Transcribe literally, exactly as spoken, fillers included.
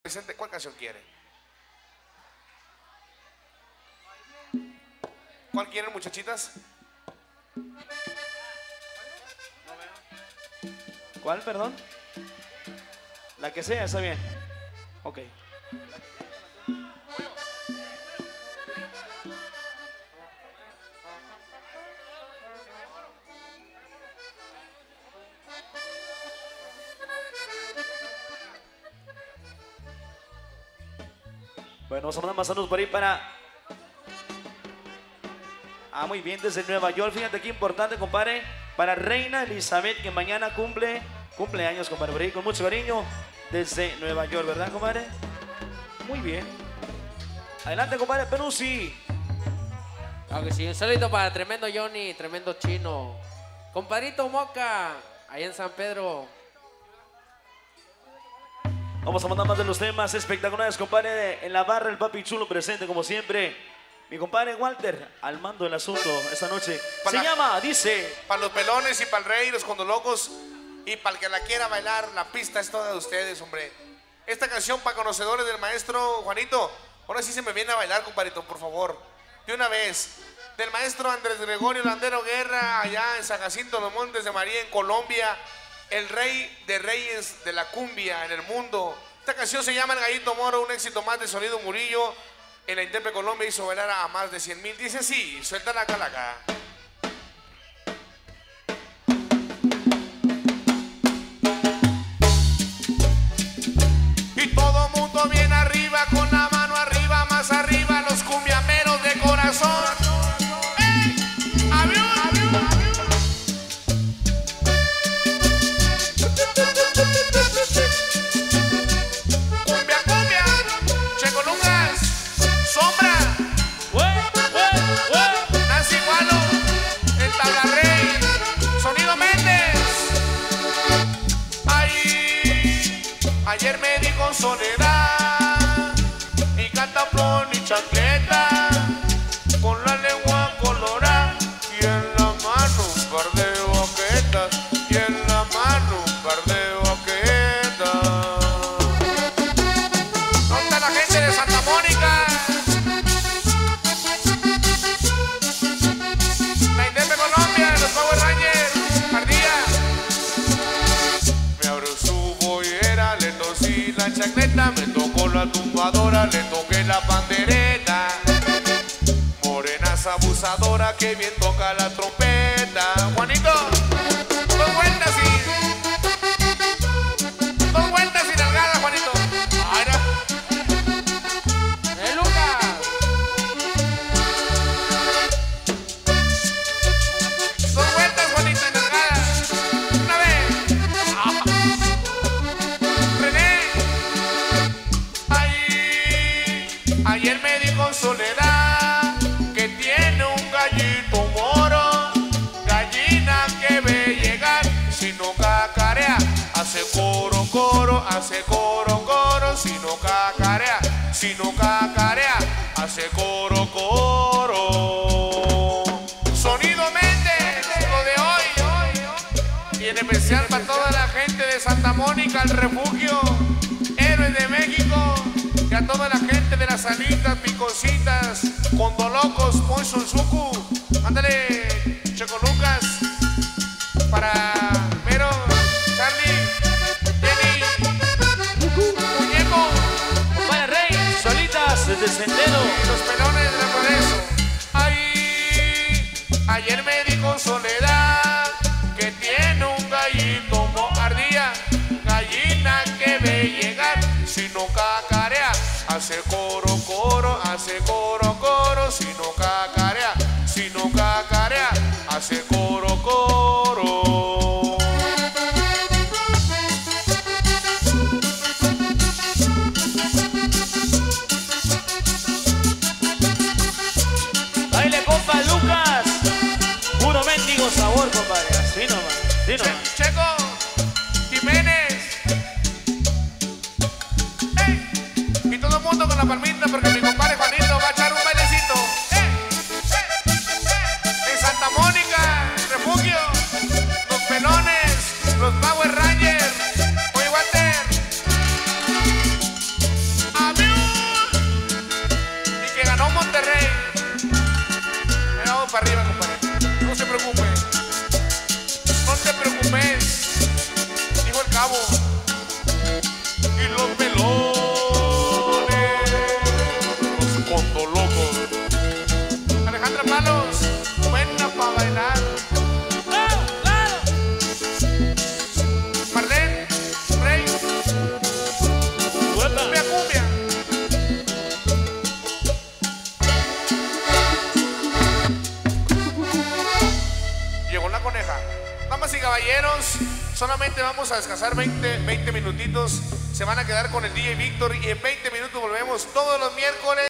Vicente, ¿cuál canción quiere? ¿Cuál quieren, muchachitas? ¿Cuál, perdón? La que sea, está bien. Ok. Bueno, vamos a mandar más saludos por ahí para... Ah, muy bien, desde Nueva York. Fíjate qué importante, compadre. Para Reina Elizabeth, que mañana cumple cumpleaños, compadre. Por ahí, con mucho cariño, desde Nueva York, ¿verdad, compadre? Muy bien. Adelante, compadre Peruzzi. Aunque sí, un saludo para tremendo Johnny, tremendo Chino. Compadrito Moca, allá en San Pedro. Vamos a mandar más de los temas espectaculares, compadre. En la barra, el papi chulo presente, como siempre. Mi compadre Walter, al mando del asunto esta noche. Para Se la, llama, dice... Para los pelones y para el rey, los condolocos. Y para el que la quiera bailar, la pista es toda de ustedes, hombre. Esta canción para conocedores del maestro Juanito. Ahora sí se me viene a bailar, compadrito, por favor. De una vez. Del maestro Andrés Gregorio Landero Guerra, allá en San Jacinto de los Montes de María, en Colombia. El rey de reyes de la cumbia en el mundo. Esta canción se llama El Gallito Moro, un éxito más de Sonido Murillo. En la Intempe Colombia hizo bailar a más de cien mil. Dice así, suelta la calaca. Y todo mundo bien arriba, con la mano arriba, más arriba, los cumbiameros de corazón. ¡Ey! ¡Avión! Cumbia, cumbia, Checolungas, Sombra, Nancy Gualo, el Tablarrey, Sonido Méndez. Ay, ayer me di con soledad, ni cataplón ni chancleta, con la lengua colorada y en la mano un par de boquetas, y en la mano un par de boquetas. ¿Dónde está la gente de Santa Mónica? La Indepe Colombia, los Power Rangers, Ardilla. Me abrió su bollera, le tosí la chancleta, me tocó la tumbadora, le toqué la pandereta. Morenaza abusadora que bien toca la trompeta. Juanito, dos vueltas y... Dos vueltas y nalgada, Juanito. Ay, no. ¡Eh, Lucas! Dos vueltas, Juanito, y nalgada. Una vez. Ah. René. Ay, ayer me di con soledad que tiene un gallito moro, gallina que ve llegar, si no cacarea, hace coro, coro, hace coro, coro, si no cacarea, si no cacarea, hace coro, coro. Sonido Méndez, lo de hoy, y en especial para toda la gente de Santa Mónica, el refugio, héroes de México, y a toda la gente de las Salitas, Picositas, Condolocos, Poncho Suku, ándale, Checo Lucas, para Mero, Charlie, Jenny, Muñeco, Compadre Rey, solitas desde el sendero. y los pelones de progreso. Ay, ayer me di con soledad que tiene un gallito mojardía, gallina que ve llegar, si no cacarea, hace coro, coro, hace coro, coro, si no cacarea, si no cacarea, hace coro, coro. Baile, compa Lucas. Puro mendigo sabor, compadre. Así nomás, así nomás. Che- Checo, Jiménez. ¡Ey! Y todo el mundo con la palmita porque mi compadre Juanito va a echar un bailecito. ¡Eh! ¡Eh! ¡Eh! En Santa Mónica, el refugio, los pelones, los Power Rangers. Oye, Walter. cabo. Y los pelones, los condolocos. Alejandra Palos, buena para bailar. ¡Claro, claro! Marlene, Rey, cumbia, cumbia. Llegó la coneja. Damas y caballeros, solamente vamos a descansar veinte, veinte minutitos. Se van a quedar con el D J Víctor y en veinte minutos volvemos todos los miércoles.